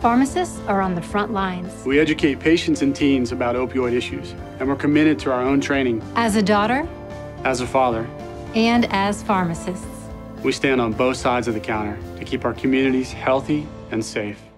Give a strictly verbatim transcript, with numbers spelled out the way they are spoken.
Pharmacists are on the front lines. We educate patients and teens about opioid issues, and we're committed to our own training. As a daughter, As a father, and as pharmacists. we stand on both sides of the counter to keep our communities healthy and safe.